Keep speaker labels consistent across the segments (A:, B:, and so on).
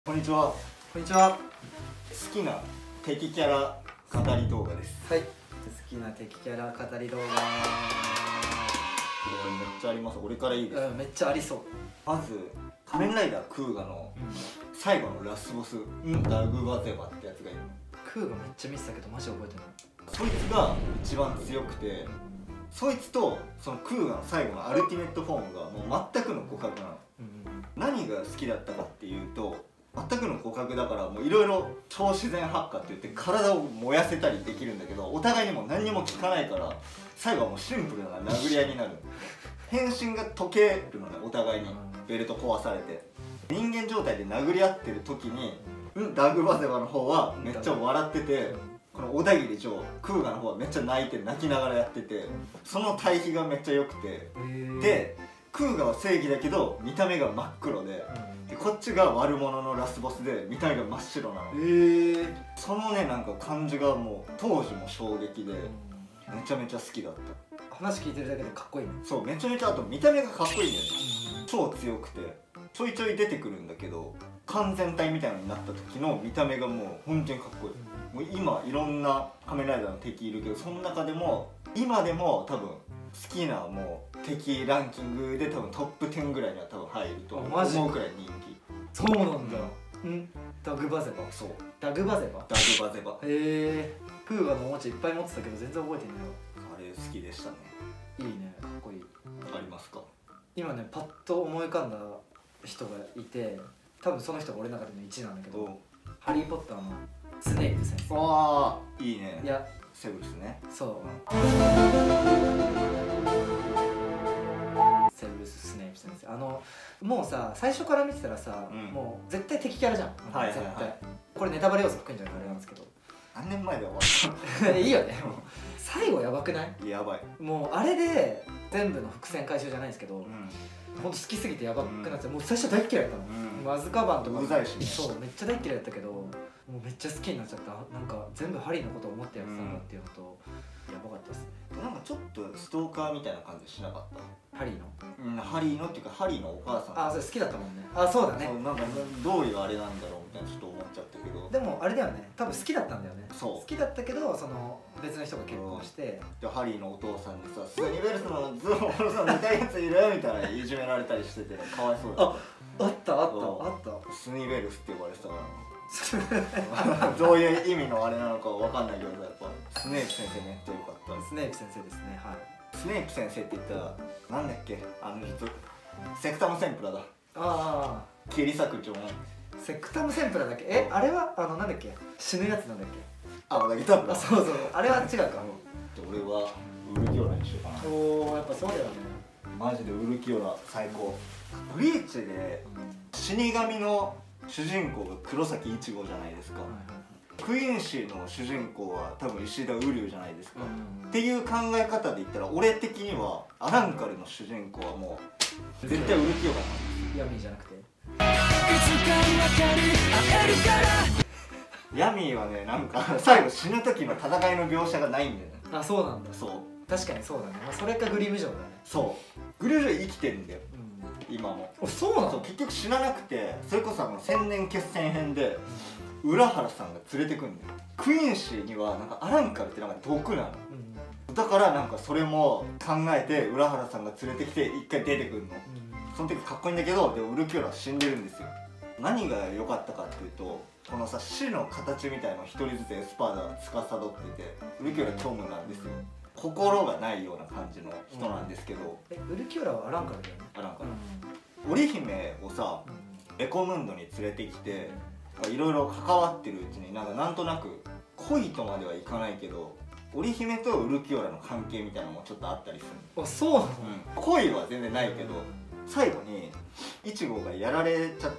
A: こんにちは。
B: こんにちは。
A: 好きな敵キャラ語り動画です。
B: はい。好きな敵キャラ語り動画。
A: これめっちゃあります。俺からいいですか？
B: めっちゃありそう。
A: まず仮面ライダークーガの最後のラスボス、ダグバゼバってやつがいる。
B: クーがめっちゃ見てたけどマジ覚えてない。
A: そいつが一番強くて、そいつとそのクーガの最後のアルティメットフォームがもう全くの互角なの。何が好きだったかっていうと、全くの互角だからもういろいろ超自然発火って言って体を燃やせたりできるんだけど、お互いにも何にも効かないから最後はもうシンプルな殴り合いになる。変身が解けるのね、お互いに。ベルト壊されて人間状態で殴り合ってる時にダグバゼバの方はめっちゃ笑ってて、この小田切城クーガの方はめっちゃ泣いて泣きながらやってて、その対比がめっちゃ良くて、でクーガは正義だけど見た目が真っ黒で、こっちが悪者のラスボスで見た目が真っ白なの。そのね、なんか感じがもう当時も衝撃でめちゃめちゃ好きだった。
B: 話聞いてるだけでかっこいいね。
A: そう、めちゃめちゃ、あと見た目がかっこいいんだよね。超強くてちょいちょい出てくるんだけど、完全体みたいなのになった時の見た目がもう本当にかっこいい。もう今いろんな仮面ライダーの敵いるけど、その中でも今でも多分好きなもう敵ランキングで多分トップ10ぐらいには多分入ると思うくらい人気。
B: そうなんだ。ダグバゼバ。
A: そう、
B: ダグバゼバ。
A: ダグバゼバ。
B: クーガのおもちゃいっぱい持ってたけど全然覚えてないよ。
A: あれ好きでしたね。
B: いいね、かっこいい。
A: ありますか？
B: 今ね、パッと思い浮かんだ人がいて、多分その人が俺の中での1位なんだけど、ハリー・ポッターのスネイプ先生。
A: ああ、いいね。
B: いや、
A: セブルスね。
B: そう、セブルス・スネイプ先生。もうさ、最初から見てたらさ、もう絶対敵キャラじゃん。絶対。これネタバレ要素含んじゃうからあれなんですけど、
A: 何年前で終わった
B: いいよね。もう最後やばくない？
A: やばい。
B: もうあれで全部の伏線回収じゃないですけど、ほんと好きすぎてやばくなって、もう最初大っ嫌いだったの。アズカバンとか
A: うざいしね。
B: そう、めっちゃ大っ嫌いだったけど、もうめっちゃ好きになっちゃった。なんか全部ハリーのことを思ってやってたんだっていうのと、やばかったですね。
A: なんかちょっとストーカーみたいな感じしなかった？
B: ハリーの？
A: ハリーのっていうかハリーのお母さん。
B: それ好きだったもんね。そうだね。
A: なんかどういうあれなんだろうみたいなちょっと思っちゃったけど、
B: でもあれだよね、多分好きだったんだよね。
A: そう、
B: 好きだったけど、その別の人が結婚して、
A: でハリーのお父さんにさ、スニベルスのズボンさん見たいやついるみたいないじめられたりしてて、かわいそうだった。
B: あった
A: スニベルスって呼ばれてたからどういう意味のあれなのかわかんないけど、やっぱスネープ先生めっちゃ良かった。
B: スネイプ先生ですね。はい。
A: スネープ先生って言ったらなんだっけ、あの人セクタムセンプラだ。キリサク長ね。
B: セクタムセンプラだっけ？あれはなんだっけ？死ぬやつなんだっけ？
A: まだいたんだ。
B: そう、あれは違うか。
A: 俺はウルキオラにしようかな。
B: やっぱそうだよね。
A: マジでウルキオラ最高。ブリーチで死神の主人公が黒崎一護じゃないですか。クイーンシーの主人公は多分石田瓜生じゃないですか。っていう考え方で言ったら俺的にはアランカルの主人公はもう絶対ウルキオラなんです。
B: ヤミーじゃなくて
A: ヤミーはね、なんか最後死ぬ時の戦いの描写がないんだよね。
B: そうなんだ。
A: そう、
B: 確かにそうだね。それかグリム城だね。
A: そう、グリム城生きてるんだよ、今も。
B: そうなの？
A: 結局死ななくて、それこそ千年決戦編で浦原さんが連れてくんだよ。クイーンシーにはなんかアランカルってなんか毒なの、だからなんかそれも考えて浦原さんが連れてきて一回出てくるの、その時かっこいいんだけど、でもウルキオラは死んでるんですよ。何が良かったかっていうと、このさ死の形みたいのを一人ずつエスパーダが司ってて、ウルキオラ虚無なんですよ。心がないような感じの人なんですけど、
B: ウルキオラはアランカルだよね。
A: アランカル、織姫をさエコムンドに連れてきていろいろ関わってるうちになんとなく恋とまではいかないけど、織姫とウルキオラの関係みたいなのもちょっとあったりする。
B: そうなの？
A: 恋は全然ないけど、最後にイチゴがやられちゃって、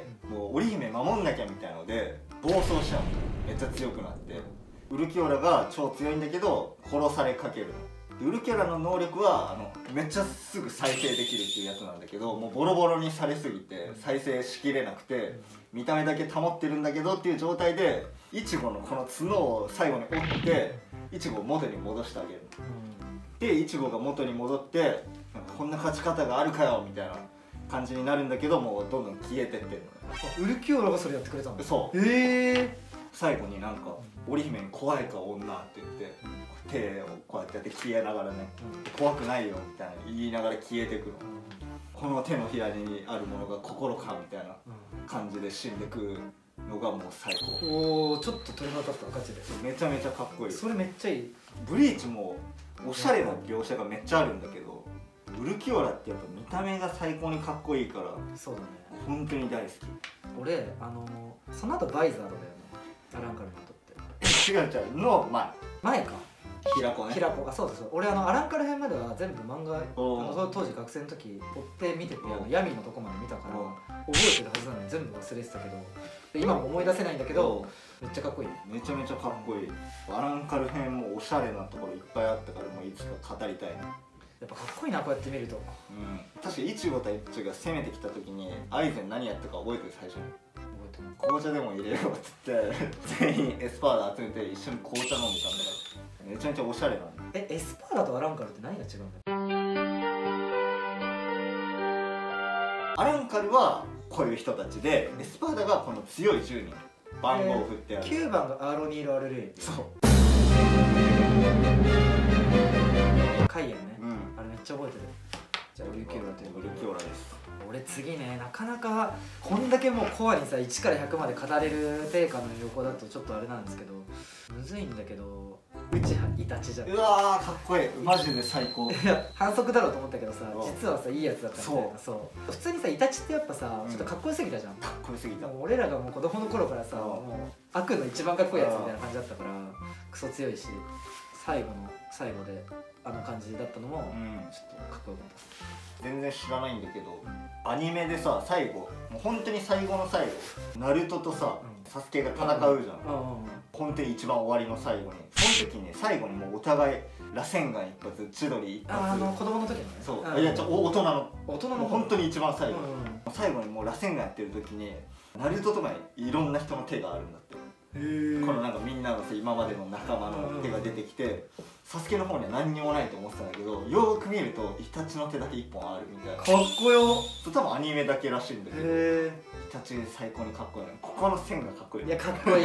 A: もう織姫守んなきゃみたいので暴走しちゃうの。めっちゃ強くなって、ウルキオラが超強いんだけど殺されかけるの。ウルキオラの能力はめっちゃすぐ再生できるっていうやつなんだけど、もうボロボロにされすぎて再生しきれなくて、見た目だけ保ってるんだけどっていう状態でイチゴのこの角を最後に折ってイチゴを元に戻してあげる。でイチゴが元に戻って、こんな勝ち方があるかよみたいな感じになるんだけど、もうどんどん消えてってるのね。
B: ウルキオラがそれやってくれたんだ。
A: そう最後になんか織姫に怖いか女って言って手をこうやってやって消えながらね、怖くないよみたいな言いながら消えてくの。この手のひらにあるものが心かみたいな感じで死んでくのがもう最高。
B: おお、ちょっと鳥肌立ったガチで。
A: めちゃめちゃかっこいい。
B: それめっちゃいい。
A: ブリーチもおしゃれな描写がめっちゃあるんだけど、ウルキオラってやっぱ見た目が最高にかっこいいから、
B: そうだね、
A: 本当に大好き。
B: 俺その後バイザードだよね、アランカルの後って。
A: 違うの前か平子ね。
B: 平子がそうです。俺アランカル編までは全部漫画当時学生の時追って見てて、闇のとこまで見たから覚えてるはずなのに全部忘れてたけど、今も思い出せないんだけどめっちゃかっこいい。め
A: ちゃめちゃかっこいい。アランカル編もおしゃれなところいっぱいあったから、もういつか語りたいな。
B: やっぱかっこいいな、こうやって見ると。
A: 確かイチゴ対イチが攻めてきた時にアイゼン何やったか覚えてる？最初に紅茶でも入れようっつって全員エスパーダ集めて一緒に紅茶飲んでたんだから、めちゃめちゃおしゃれなんだ。
B: エスパーダとアランカルって何が違うんだよ。
A: アランカルはこういう人たちで、エスパーダがこの強い10人番号を振ってある。
B: 9番がアーロニール・アルレイ。そうカイエンね、あれめっちゃ覚えてる。じゃあウルキオラということで。ウルキオラです。俺次ね、なかなかこんだけもうコアにさ1から100まで語れる定価の横だとちょっとあれなんですけど、むずいんだけど、うちイタチじゃん。
A: うわーかっこいい、マジで最高。
B: いや反則だろうと思ったけどさ、実はさいいやつだったみたいな。そう普通にさイタチってやっぱさちょっとかっこよすぎたじゃん。
A: かっこよすぎた。
B: 俺らがもう子供の頃からさ、もう悪の一番かっこいいやつみたいな感じだったから、クソ強いし、最後の最後であの感じだったのもちょっとかっこよかったです。
A: 全然知らないんだけど、アニメでさ最後、もう本当に最後の最後、ナルトとさ、サスケが戦うじゃん。本当に一番終わりの最後に、その時に最後にもうお互い螺旋丸一発、千鳥一発、
B: 子供の時のね。
A: そう、いや大人の
B: もう
A: 本当に一番最後、最後にもう螺旋丸やってる時にナルトとかにいろんな人の手があるんだって。このなんかみんなのさ今までの仲間の手が出てきて、サスケの方には何にもないと思ってたんだけど、よーく見るとイタチの手だけ1本あるみたいな。
B: かっこよ。
A: 多分アニメだけらしいんだけど、イタチ最高にかっこいいね。ここの線がかっこいい。
B: いやかっこいい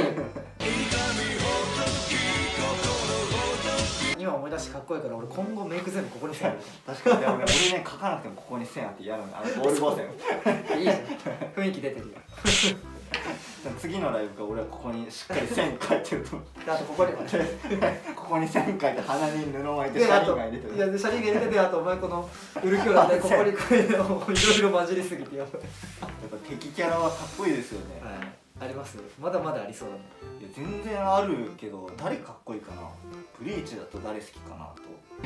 B: 今思い出してかっこいいから、俺今後メイク全部ここに線ある。
A: 確かに。俺ね描かなくてもここに線あって嫌なの。ボールボー線
B: いいじゃん、雰囲気出てるよ
A: 次のライブから俺はここにしっかり線描いてると思う。
B: あとここに
A: ここに線描いて鼻に布巻いてシャリが入れてる。
B: いやシャリが入れてて、あとお前このウルキョラでここにこういうのをいろいろ混じりすぎてやばい。
A: やっぱ敵キャラはかっこいいですよね。
B: あります。まだまだありそうだね。
A: いや全然あるけど、誰かっこいいかな。ブリーチだと誰好きかなと。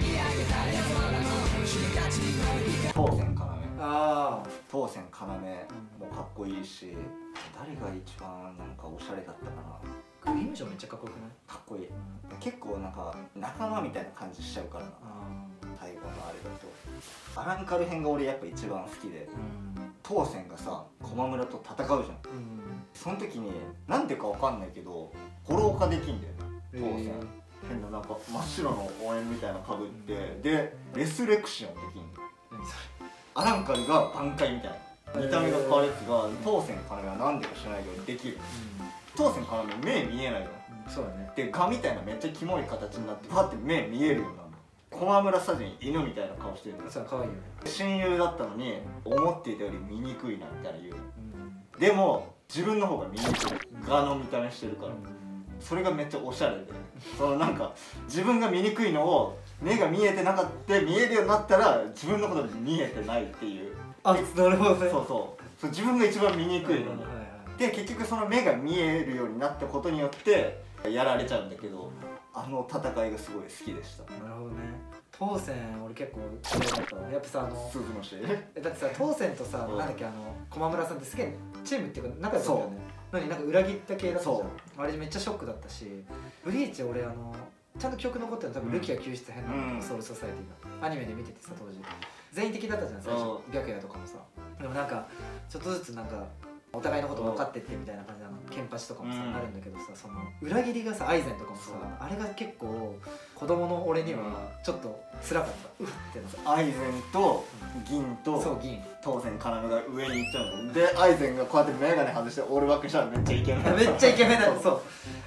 A: 当選要。当選要もかっこいいし、誰が一番なんかおしゃれだったかな。
B: グリムジョめっちゃかっこよくない？
A: かっこいい。結構なんか仲間みたいな感じしちゃうからな。最後のあれだと。アランカル編が俺やっぱ一番好きで、当選がさ駒村と戦うじゃん。その時になんでかわかんないけどホロー化できんだよね。当選変ななんか真っ白の応援みたいなかぶって、でレスレクションできんの。アランカルが挽回みたいな見た目が変わるやつが当選要はなんでか知らないけどできる。当選要目見えないの。
B: そうだね。
A: でガみたいなめっちゃキモい形になってパッて目見えるようになるの。駒村サジン犬みたいな顔してるの。
B: そう可愛いよね。
A: 親友だったのに思っていたより醜いなみたいな言うの。でも自分の方が醜いガの見た目してるから、それがめっちゃおしゃれで、そのなんか自分が醜いのを目が見えてなかった見えるようになったら自分のことで見えてないっていう。
B: あ、なるほどね。
A: そう自分が一番醜いのに、で結局その目が見えるようになったことによってやられちゃうんだけど、あの戦いがすごい好きでした。
B: なるほどね。当選俺結構嫌いだったわ。やっぱさ
A: スープの試合
B: だってさ、当選とさなんだっけ駒村さんってすげえチームっていうか仲良かったよね。なになんか裏切った系だったじゃん。あれめっちゃショックだったし、ブリーチ俺ちゃんと記憶残ってるの多分ルキア救出編なんだけど、ソウルソサイティがアニメで見ててさ、当時全員的だったじゃん最初、白夜とかもさ。でもなんかちょっとずつなんかお互いのこと分かってってみたいな感じなの。ケンパチとかもさ、あるんだけどさ、その裏切りがさ、アイゼンとかもさ、あれが結構子供の俺にはちょっと辛かった。うってな。
A: アイゼンと銀と、
B: そう銀。
A: 当然要が上に行っちゃうので、アイゼンがこうやって眼鏡外してオールバックしたらめっちゃイケメン。
B: めっちゃイケメンだよ。そう。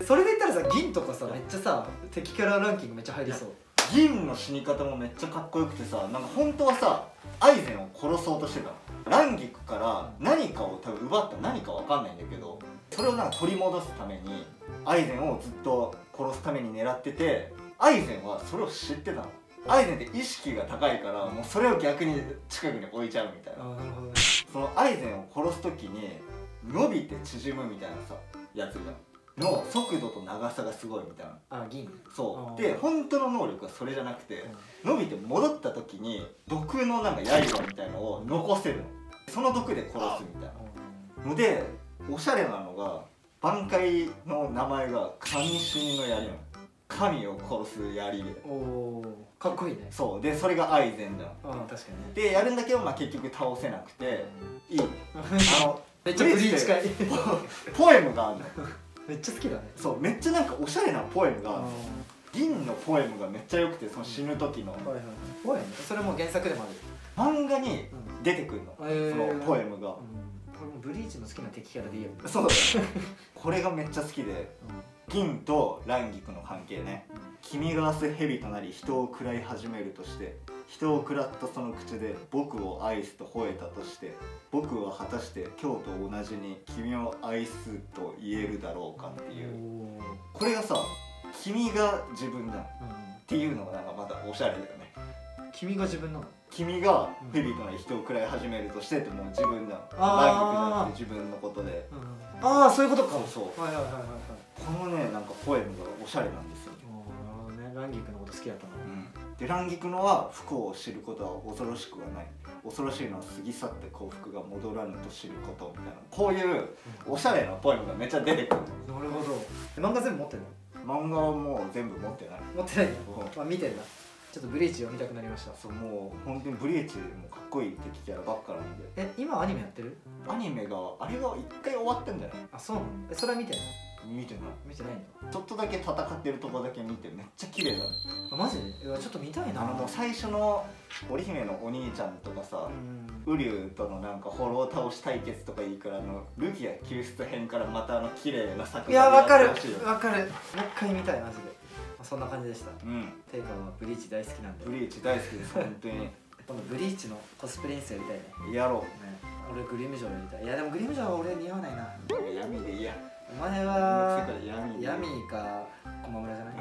B: それで言ったらさ、銀とかさ、めっちゃさ、敵キャラランキングめっちゃ入りそう。
A: 銀の死に方もめっちゃかっこよくてさ、なんか本当はさ、アイゼンを殺そうとしてたの。ランギクから何かを多分奪った何かわかんないんだけど、それをなんか取り戻すためにアイゼンをずっと殺すために狙ってて、アイゼンはそれを知ってたの。アイゼンって意識が高いからもうそれを逆に近くに置いちゃうみたいな。
B: なるほどね。
A: そのアイゼンを殺す時に伸びて縮むみたいなさやつじゃんの速度と長さがすごいみたいな。
B: 銀。
A: そうで、本当の能力はそれじゃなくて、伸びて戻った時に毒のなんか刃みたいのを残せるの。その毒で殺すみたいなので、おしゃれなのが挽回の名前が神死にの槍なの。神を殺す槍で。
B: おお、かっこいいね。
A: そうで、それがアイゼンじゃん。
B: 確かにね。
A: でやるんだけど、まあ結局倒せなくていい
B: めっちゃブリーチ近い
A: ポエムがあるの。
B: めっちゃ好きだね。
A: そう、めっちゃなんかおしゃれなポエムが、銀のポエムがめっちゃ良くて、その死ぬ時の
B: ポエム、それも原作でも
A: ある。漫画に出てくるの、そのポエムが。
B: これもブリーチの好きな敵キャラでいいよ。
A: そうだよこれがめっちゃ好きで、銀とランギクの関係ね。君が明日蛇となり人を食らい始めるとして、人を食らったその口で僕を愛すと吠えたとして、僕は果たして今日と同じに君を愛すと言えるだろうかっていう。これがさ、君が自分だっていうのがなんかまたおしゃれだよね。
B: 君が自分なの？
A: 君が蛇となり人を食らい始めるとしてって、もう自分だ。ランギクじゃなくて自分のことで。
B: ああ、そういうことか。
A: そう。
B: はいはいはいはい。
A: このね、なんかポエムがおしゃれなんですよ。
B: なるほどね。ランギクのこと好きだったの。
A: で、ランギクのは不幸を知ることは恐ろしくはない。恐ろしいのは過ぎ去って幸福が戻らぬと知ることみたいな、こういうおしゃれなポエムがめっちゃ出てくる。
B: なるほど。漫画全部持ってる
A: の？漫画はもう全部持ってない。
B: 持ってないんだ。まあ見てんだ。ちょっとブリーチ読みたくなりました。
A: そう、もう本当にブリーチもかっこいい敵キャラばっかなんで。
B: 今アニメやってる？ア
A: ニメがあれが一回終わってんじゃない？
B: あ、そうなの？それは見てない？
A: 見てない。
B: 見てないんだ。
A: ちょっとだけ戦ってるとこだけ見て、めっちゃ綺麗だね。
B: マジで？ちょっと見たいな。
A: もう最初の織姫のお兄ちゃんとかさ、ウリュウとのなんかホロー倒し対決とかいいから、ルギア救出編からまた綺麗な作
B: 品。いや、わかるわかる。もう一回見たいマジで。そんな感じでした。テイカはブリーチ大好きなんで。
A: ブリーチ大好きです、本当に。
B: 今度ブリーチのコスプレインスやりたいね。
A: やろう。
B: 俺グリムジョーやりたい。いやでもグリムジョーは俺似合わないな。
A: 闇でいいや。
B: お前はヤミーか駒村じゃない？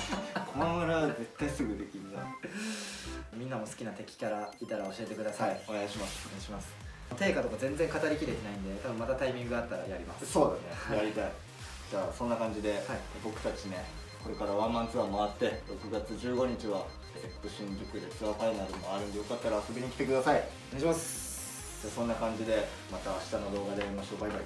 A: 駒村は絶対すぐできるな。
B: みんなも好きな敵キャラいたら教えてください。
A: お願いします。
B: お願いします。テイカとか全然語りきれてないんで、多分またタイミングがあったらやります。
A: そうだね、やりたい。じゃあそんな感じで僕たちね、これからワンマンツアー回って6月15日は新宿でツアーファイナルもあるんで、よかったら遊びに来てください。
B: お願いします。
A: じゃあそんな感じでまた明日の動画で会いましょう。バイバイ。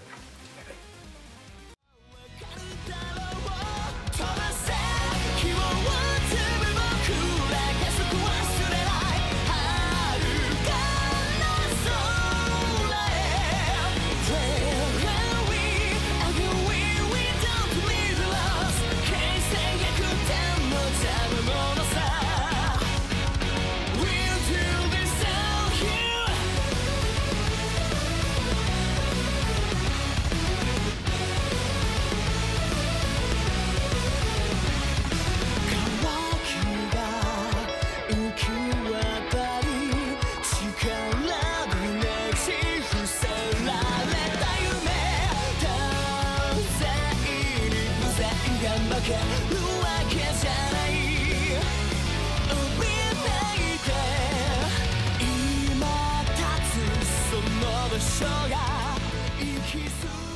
A: 今立つその場所が行き過ぎ